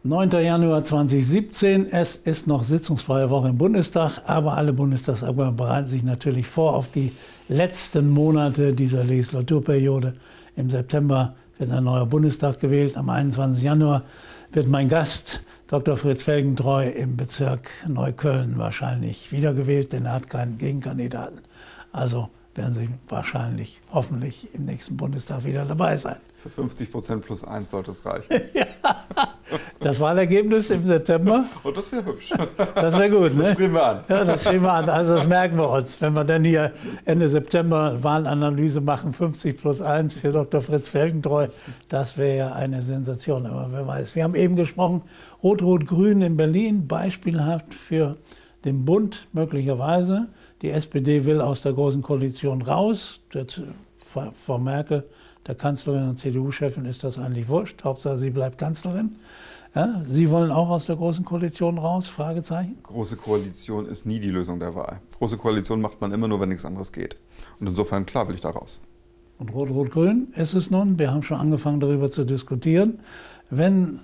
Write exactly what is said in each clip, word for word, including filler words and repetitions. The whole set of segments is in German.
neunter Januar zweitausendsiebzehn, es ist noch sitzungsfreie Woche im Bundestag, aber alle Bundestagsabgeordneten bereiten sich natürlich vor auf die letzten Monate dieser Legislaturperiode. Im September wird ein neuer Bundestag gewählt, am einundzwanzigsten Januar wird mein Gast, Doktor Fritz Felgentreu, im Bezirk Neukölln wahrscheinlich wiedergewählt, denn er hat keinen Gegenkandidaten. Also werden Sie wahrscheinlich, hoffentlich im nächsten Bundestag wieder dabei sein. Für fünfzig Prozent plus eins sollte es reichen. Ja, das Wahlergebnis im September. Und das wäre hübsch. Das wäre gut, ne? Das schreiben wir an. Ja, das schreiben wir an. Also das merken wir uns. Wenn wir dann hier Ende September Wahlanalyse machen, fünfzig plus eins für Doktor Fritz Felgentreu, das wäre ja eine Sensation. Aber wer weiß. Wir haben eben gesprochen, Rot-Rot-Grün in Berlin, beispielhaft für den Bund möglicherweise. Die S P D will aus der Großen Koalition raus. Frau Merkel, der Kanzlerin und C D U-Chefin, ist das eigentlich wurscht. Hauptsache, sie bleibt Kanzlerin. Ja, Sie wollen auch aus der Großen Koalition raus? Fragezeichen. Große Koalition ist nie die Lösung der Wahl. Große Koalition macht man immer nur, wenn nichts anderes geht. Und insofern, klar, will ich da raus. Und Rot-Rot-Grün ist es nun. Wir haben schon angefangen, darüber zu diskutieren. Wenn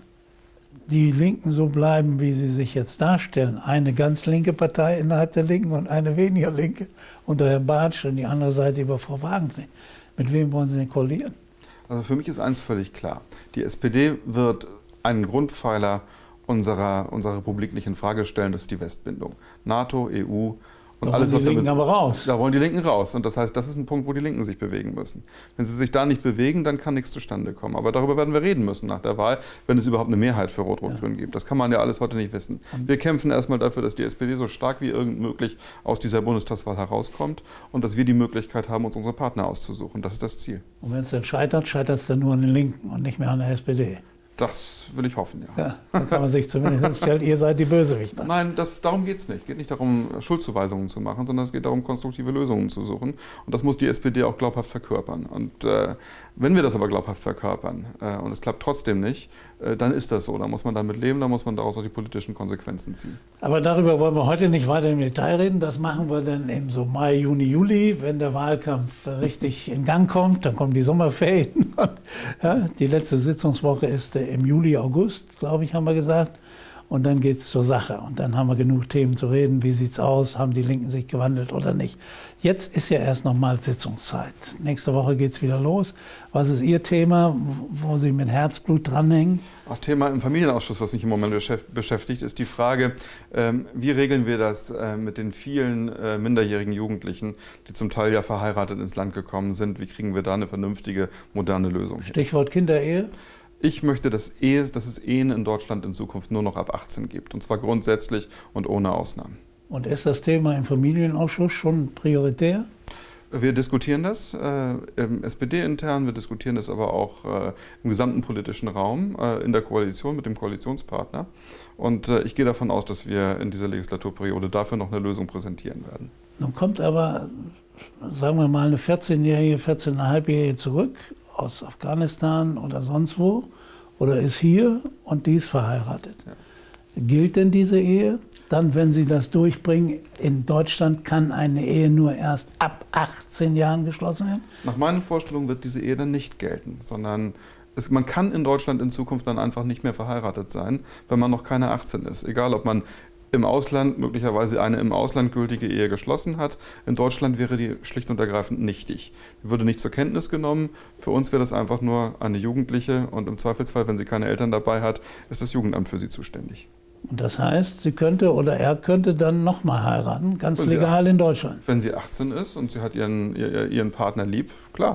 die Linken so bleiben, wie sie sich jetzt darstellen, eine ganz linke Partei innerhalb der Linken und eine weniger linke unter Herrn Bartsch und die andere Seite über Frau Wagenknecht. Mit wem wollen Sie denn koalieren? Also für mich ist eins völlig klar. Die S P D wird einen Grundpfeiler unserer, unserer Republik nicht in Frage stellen, das ist die Westbindung. NATO, E U und da alles, wollen was die Linken damit, aber raus. Da wollen die Linken raus. Und das heißt, das ist ein Punkt, wo die Linken sich bewegen müssen. Wenn sie sich da nicht bewegen, dann kann nichts zustande kommen. Aber darüber werden wir reden müssen nach der Wahl, wenn es überhaupt eine Mehrheit für Rot-Rot-Grün ja. gibt. Das kann man ja alles heute nicht wissen. Wir kämpfen erstmal dafür, dass die S P D so stark wie irgend möglich aus dieser Bundestagswahl herauskommt und dass wir die Möglichkeit haben, uns unsere Partner auszusuchen. Das ist das Ziel. Und wenn es dann scheitert, scheitert es dann nur an den Linken und nicht mehr an der S P D. Das will ich hoffen, ja. Ja, dann kann man sich zumindest stellen, ihr seid die Bösewichter. Nein, das, darum geht es nicht. Es geht nicht darum, Schuldzuweisungen zu machen, sondern es geht darum, konstruktive Lösungen zu suchen. Und das muss die S P D auch glaubhaft verkörpern. Und äh, wenn wir das aber glaubhaft verkörpern äh, und es klappt trotzdem nicht, äh, dann ist das so. Da muss man damit leben, da muss man daraus auch die politischen Konsequenzen ziehen. Aber darüber wollen wir heute nicht weiter im Detail reden. Das machen wir dann im so Mai, Juni, Juli, wenn der Wahlkampf richtig in Gang kommt. Dann kommen die Sommerferien. Und, ja, die letzte Sitzungswoche ist äh, im Juli, August, glaube ich, haben wir gesagt. Und dann geht es zur Sache. Und dann haben wir genug Themen zu reden. Wie sieht es aus? Haben die Linken sich gewandelt oder nicht? Jetzt ist ja erst noch mal Sitzungszeit. Nächste Woche geht es wieder los. Was ist Ihr Thema, wo Sie mit Herzblut dranhängen? Auch Thema im Familienausschuss, was mich im Moment beschäftigt, ist die Frage, ähm, wie regeln wir das äh, mit den vielen äh, minderjährigen Jugendlichen, die zum Teil ja verheiratet ins Land gekommen sind. Wie kriegen wir da eine vernünftige, moderne Lösung? Stichwort Kinderehe. Ich möchte, dass, Ehe, dass es Ehen in Deutschland in Zukunft nur noch ab achtzehn gibt. Und zwar grundsätzlich und ohne Ausnahmen. Und ist das Thema im Familienausschuss schon prioritär? Wir diskutieren das äh, im S P D-intern, wir diskutieren das aber auch äh, im gesamten politischen Raum, äh, in der Koalition mit dem Koalitionspartner. Und äh, ich gehe davon aus, dass wir in dieser Legislaturperiode dafür noch eine Lösung präsentieren werden. Nun kommt aber, sagen wir mal, eine vierzehnjährige, vierzehneinhalbjährige zurück aus Afghanistan oder sonst wo, oder ist hier und die ist verheiratet. Ja. Gilt denn diese Ehe? Dann, wenn Sie das durchbringen, in Deutschland kann eine Ehe nur erst ab achtzehn Jahren geschlossen werden? Nach meinen Vorstellungen wird diese Ehe dann nicht gelten, sondern es, man kann in Deutschland in Zukunft dann einfach nicht mehr verheiratet sein, wenn man noch keine achtzehn ist. Egal, ob man im Ausland möglicherweise eine im Ausland gültige Ehe geschlossen hat. In Deutschland wäre die schlicht und ergreifend nichtig. Die würde nicht zur Kenntnis genommen. Für uns wäre das einfach nur eine Jugendliche und im Zweifelsfall, wenn sie keine Eltern dabei hat, ist das Jugendamt für sie zuständig. Und das heißt, sie könnte oder er könnte dann nochmal heiraten, ganz wenn legal achtzehn, in Deutschland. Wenn sie achtzehn ist und sie hat ihren, ihren Partner lieb, klar.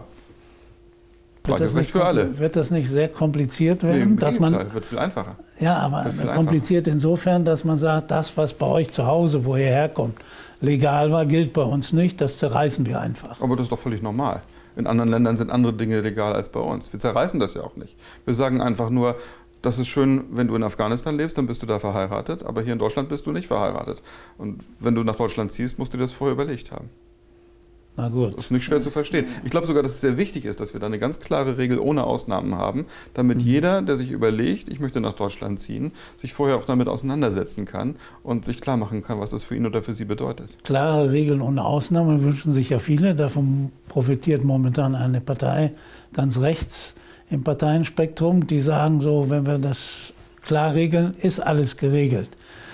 Gleiches Recht für alle. Wird das nicht sehr kompliziert werden? Nee, im dass man, wird viel einfacher. Ja, aber kompliziert einfacher. Insofern, dass man sagt, das, was bei euch zu Hause, wo ihr herkommt, legal war, gilt bei uns nicht, das zerreißen wir einfach. Aber das ist doch völlig normal. In anderen Ländern sind andere Dinge legal als bei uns. Wir zerreißen das ja auch nicht. Wir sagen einfach nur, das ist schön, wenn du in Afghanistan lebst, dann bist du da verheiratet, aber hier in Deutschland bist du nicht verheiratet. Und wenn du nach Deutschland ziehst, musst du dir das vorher überlegt haben. Na gut. Das ist nicht schwer zu verstehen. Ich glaube sogar, dass es sehr wichtig ist, dass wir da eine ganz klare Regel ohne Ausnahmen haben, damit mhm. jeder, der sich überlegt, ich möchte nach Deutschland ziehen, sich vorher auch damit auseinandersetzen kann und sich klar machen kann, was das für ihn oder für sie bedeutet. Klare Regeln ohne Ausnahmen wünschen sich ja viele. Davon profitiert momentan eine Partei ganz rechts im Parteienspektrum, die sagen so, wenn wir das klar regeln, ist alles geregelt.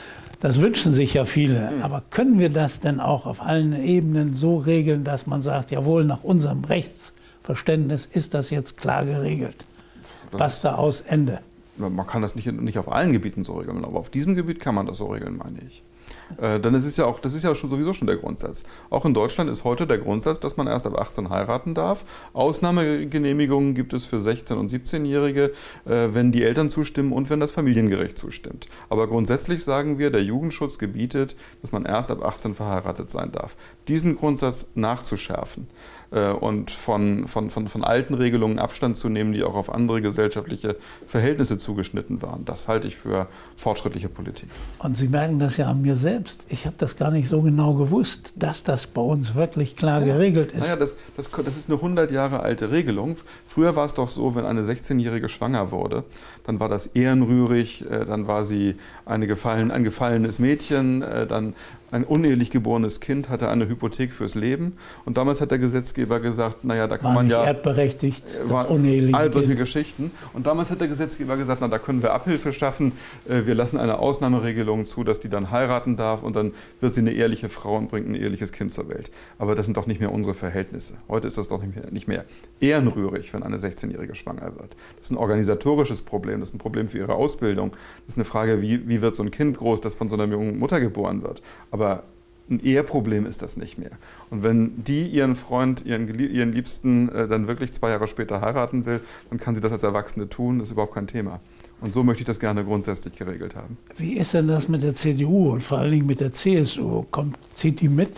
Das wünschen sich ja viele. Aber können wir das denn auch auf allen Ebenen so regeln, dass man sagt, jawohl, nach unserem Rechtsverständnis ist das jetzt klar geregelt? Basta aus, Ende. Man kann das nicht, nicht auf allen Gebieten so regeln, aber auf diesem Gebiet kann man das so regeln, meine ich. Äh, denn es ist ja auch, das ist ja schon sowieso schon der Grundsatz. Auch in Deutschland ist heute der Grundsatz, dass man erst ab achtzehn heiraten darf. Ausnahmegenehmigungen gibt es für sechzehn- und siebzehnjährige, äh, wenn die Eltern zustimmen und wenn das Familiengericht zustimmt. Aber grundsätzlich sagen wir, der Jugendschutz gebietet, dass man erst ab achtzehn verheiratet sein darf. Diesen Grundsatz nachzuschärfen äh, und von, von, von, von alten Regelungen Abstand zu nehmen, die auch auf andere gesellschaftliche Verhältnisse zugeschnitten waren, das halte ich für fortschrittliche Politik. Und Sie merken das ja an mir selbst. Ich habe das gar nicht so genau gewusst, dass das bei uns wirklich klar ja. geregelt ist. Naja, das, das, das ist eine hundert Jahre alte Regelung. Früher war es doch so, wenn eine sechzehnjährige schwanger wurde, dann war das ehrenrührig, dann war sie eine gefallen, ein gefallenes Mädchen, dann ein unehelich geborenes Kind hatte eine Hypothek fürs Leben. Und damals hat der Gesetzgeber gesagt, naja, da kann war man nicht ja... erbberechtigt, war uneheliche all solche kind. Geschichten. Und damals hat der Gesetzgeber gesagt, na, da können wir Abhilfe schaffen. Wir lassen eine Ausnahmeregelung zu, dass die dann heiraten darf und dann wird sie eine ehrliche Frau und bringt ein ehrliches Kind zur Welt. Aber das sind doch nicht mehr unsere Verhältnisse. Heute ist das doch nicht mehr, nicht mehr ehrenrührig, wenn eine sechzehnjährige schwanger wird. Das ist ein organisatorisches Problem, das ist ein Problem für ihre Ausbildung. Das ist eine Frage, wie, wie wird so ein Kind groß, das von so einer jungen Mutter geboren wird. Aber ein Eheproblem ist das nicht mehr. Und wenn die ihren Freund, ihren, ihren Liebsten äh, dann wirklich zwei Jahre später heiraten will, dann kann sie das als Erwachsene tun, das ist überhaupt kein Thema. Und so möchte ich das gerne grundsätzlich geregelt haben. Wie ist denn das mit der C D U und vor allen Dingen mit der C S U? Kommt, zieht die mit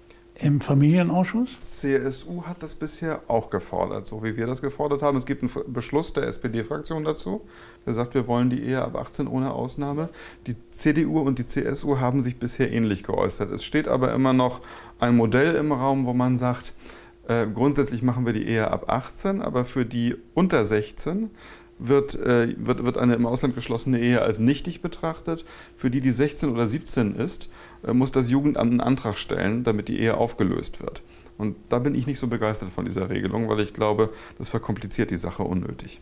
im Familienausschuss? C S U hat das bisher auch gefordert, so wie wir das gefordert haben. Es gibt einen Beschluss der S P D-Fraktion dazu, der sagt, wir wollen die Ehe ab achtzehn ohne Ausnahme. Die C D U und die C S U haben sich bisher ähnlich geäußert. Es steht aber immer noch ein Modell im Raum, wo man sagt, äh, grundsätzlich machen wir die Ehe ab achtzehn, aber für die unter sechzehn Wird, äh, wird, wird eine im Ausland geschlossene Ehe als nichtig betrachtet. Für die, die sechzehn oder siebzehn ist, äh, muss das Jugendamt einen Antrag stellen, damit die Ehe aufgelöst wird. Und da bin ich nicht so begeistert von dieser Regelung, weil ich glaube, das verkompliziert die Sache unnötig.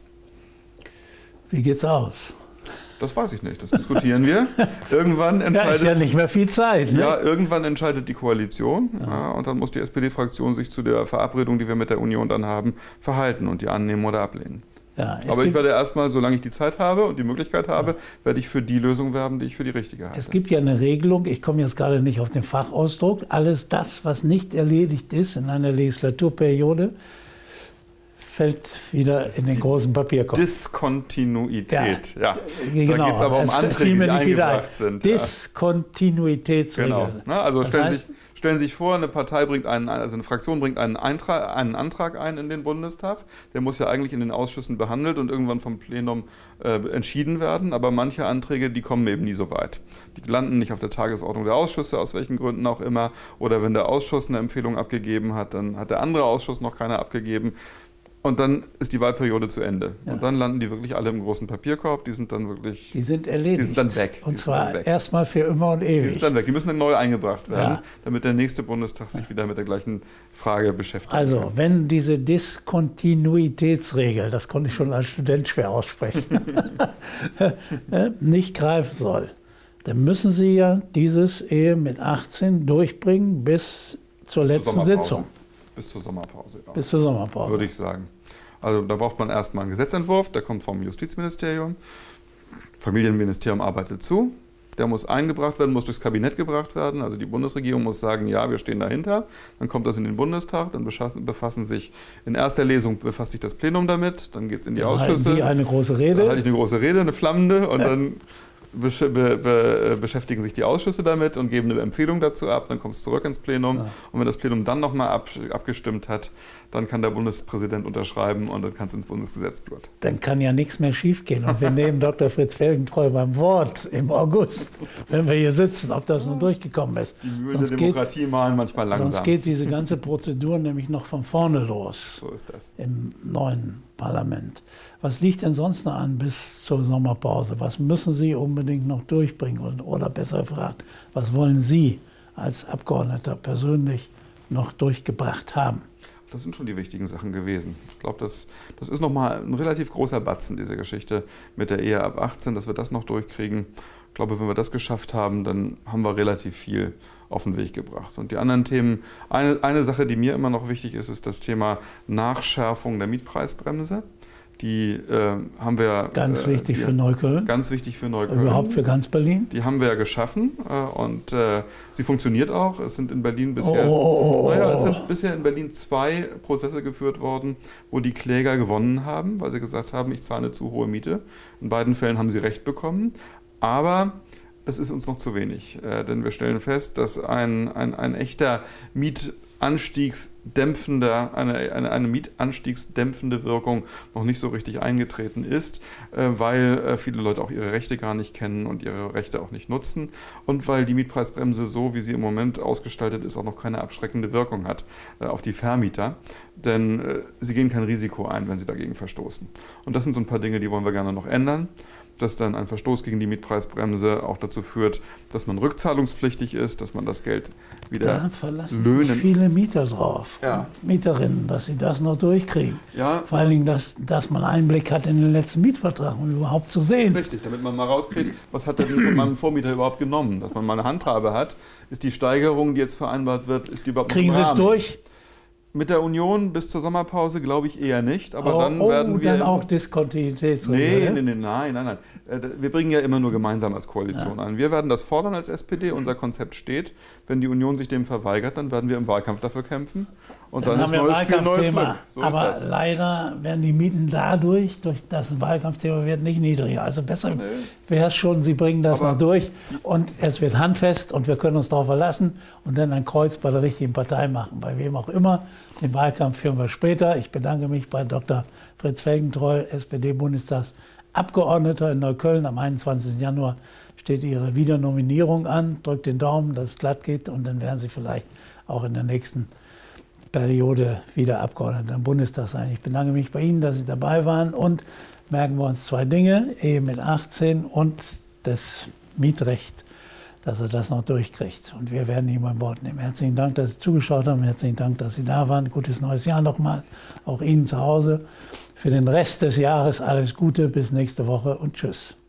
Wie geht's aus? Das weiß ich nicht, das diskutieren wir. Irgendwann entscheidet... Ja, ist ja nicht mehr viel Zeit. Ne? Ja, irgendwann entscheidet die Koalition ja. Ja, und dann muss die S P D-Fraktion sich zu der Verabredung, die wir mit der Union dann haben, verhalten und die annehmen oder ablehnen. Ja, aber ich werde erstmal, solange ich die Zeit habe und die Möglichkeit habe, ja. werde ich für die Lösung werben, die ich für die richtige halte. Es gibt ja eine Regelung, ich komme jetzt gerade nicht auf den Fachausdruck, alles das, was nicht erledigt ist in einer Legislaturperiode, fällt wieder das in den großen Papierkorb. Diskontinuität, ja. ja. Genau. Da geht es aber um Anträge, die eingebracht sind. Diskontinuitätsregel. Genau. Na, also stellen Sie sich, stellen Sie sich vor, eine Partei bringt einen, also eine Fraktion bringt einen, Eintrag, einen Antrag ein in den Bundestag. Der muss ja eigentlich in den Ausschüssen behandelt und irgendwann vom Plenum äh, entschieden werden. Aber manche Anträge, die kommen eben nie so weit. Die landen nicht auf der Tagesordnung der Ausschüsse, aus welchen Gründen auch immer. Oder wenn der Ausschuss eine Empfehlung abgegeben hat, dann hat der andere Ausschuss noch keine abgegeben. Und dann ist die Wahlperiode zu Ende. Ja. Und dann landen die wirklich alle im großen Papierkorb. Die sind dann wirklich... Die sind erledigt. Die sind dann weg. Und zwar erstmal für immer und ewig. Die sind dann weg. Die müssen dann neu eingebracht werden, ja. damit der nächste Bundestag sich wieder mit der gleichen Frage beschäftigt. Also, kann. Wenn diese Diskontinuitätsregel, das konnte ich schon als Student schwer aussprechen, nicht greifen soll, dann müssen Sie ja dieses Ehe mit achtzehn durchbringen bis zur bis letzten zur Sitzung. Bis zur Sommerpause, ja. Bis zur Sommerpause. Würde ich sagen. Also da braucht man erstmal einen Gesetzentwurf, der kommt vom Justizministerium. Familienministerium arbeitet zu. Der muss eingebracht werden, muss durchs Kabinett gebracht werden. Also die Bundesregierung muss sagen, ja, wir stehen dahinter. Dann kommt das in den Bundestag, dann befassen sich, in erster Lesung befasst sich das Plenum damit, dann geht es in die dann Ausschüsse. Halten Sie eine große Rede. Dann halte ich eine große Rede, eine flammende und dann Be be beschäftigen sich die Ausschüsse damit und geben eine Empfehlung dazu ab, dann kommt es zurück ins Plenum ja. und wenn das Plenum dann nochmal ab, abgestimmt hat, dann kann der Bundespräsident unterschreiben und dann kann es ins Bundesgesetzblatt. Dann kann ja nichts mehr schiefgehen und wir nehmen Doktor Fritz Felgentreu beim Wort im August, wenn wir hier sitzen, ob das nun durchgekommen ist. Die Mühlen der Demokratie geht, malen manchmal langsam. Sonst geht diese ganze Prozedur nämlich noch von vorne los. So ist das. Im neuen Parlament. Was liegt denn sonst noch an bis zur Sommerpause? Was müssen Sie unbedingt noch durchbringen? Oder besser gefragt, was wollen Sie als Abgeordneter persönlich noch durchgebracht haben? Das sind schon die wichtigen Sachen gewesen. Ich glaube, das, das ist nochmal ein relativ großer Batzen, diese Geschichte mit der Ehe ab achtzehn, dass wir das noch durchkriegen. Ich glaube, wenn wir das geschafft haben, dann haben wir relativ viel auf den Weg gebracht. Und die anderen Themen, eine, eine Sache, die mir immer noch wichtig ist, ist das Thema Nachschärfung der Mietpreisbremse. Die äh, haben wir... Ganz äh, wichtig die, für Neukölln. Ganz wichtig für Neukölln. Überhaupt für ganz Berlin. Die haben wir ja geschaffen äh, und äh, sie funktioniert auch. Es sind in Berlin bisher, oh, oh, oh, naja, es sind bisher in Berlin zwei Prozesse geführt worden, wo die Kläger gewonnen haben, weil sie gesagt haben, ich zahle eine zu hohe Miete. In beiden Fällen haben sie Recht bekommen, aber das ist uns noch zu wenig, äh, denn wir stellen fest, dass ein, ein, ein echter Mietanstiegsdämpfender, eine, eine, eine Mietanstiegsdämpfende Wirkung noch nicht so richtig eingetreten ist, äh, weil äh, viele Leute auch ihre Rechte gar nicht kennen und ihre Rechte auch nicht nutzen und weil die Mietpreisbremse so, wie sie im Moment ausgestaltet ist, auch noch keine abschreckende Wirkung hat äh, auf die Vermieter, denn äh, sie gehen kein Risiko ein, wenn sie dagegen verstoßen. Und das sind so ein paar Dinge, die wollen wir gerne noch ändern, dass dann ein Verstoß gegen die Mietpreisbremse auch dazu führt, dass man rückzahlungspflichtig ist, dass man das Geld wieder da verlassen löhnen. sich viele Mieter drauf, ja. Mieterinnen, dass sie das noch durchkriegen. Ja. Vor allen Dingen, dass, dass man Einblick hat in den letzten Mietvertrag, um überhaupt zu sehen. Richtig, damit man mal rauskriegt, was hat der denn von meinem Vormieter überhaupt genommen. Dass man mal eine Handhabe hat, ist die Steigerung, die jetzt vereinbart wird, ist die überhaupt noch im Kriegen Sie es Rahmen? durch? Mit der Union bis zur Sommerpause glaube ich eher nicht, aber oh, dann oh, werden wir... dann auch Diskontinuitätsregel? Nee, nee, nee, nein, nein, nein. Wir bringen ja immer nur gemeinsam als Koalition ja. an. Wir werden das fordern als S P D, unser Konzept steht. Wenn die Union sich dem verweigert, dann werden wir im Wahlkampf dafür kämpfen. Und dann, dann ist neues Spiel, neues Glück. So aber ist das. Leider werden die Mieten dadurch, durch das Wahlkampfthema wird nicht niedriger. Also besser nee. wäre es schon, Sie bringen das aber noch durch und es wird handfest und wir können uns darauf verlassen und dann ein Kreuz bei der richtigen Partei machen, bei wem auch immer. Den Wahlkampf führen wir später. Ich bedanke mich bei Doktor Fritz Felgentreu, S P D-Bundestagsabgeordneter in Neukölln. Am einundzwanzigsten Januar steht Ihre Wiedernominierung an. Drückt den Daumen, dass es glatt geht und dann werden Sie vielleicht auch in der nächsten Periode wieder Abgeordneter im Bundestag sein. Ich bedanke mich bei Ihnen, dass Sie dabei waren und merken wir uns zwei Dinge, Ehe mit achtzehn und das Mietrecht, dass er das noch durchkriegt. Und wir werden ihm beim Wort nehmen. Herzlichen Dank, dass Sie zugeschaut haben. Herzlichen Dank, dass Sie da waren. Gutes neues Jahr nochmal. Auch Ihnen zu Hause. Für den Rest des Jahres alles Gute. Bis nächste Woche und tschüss.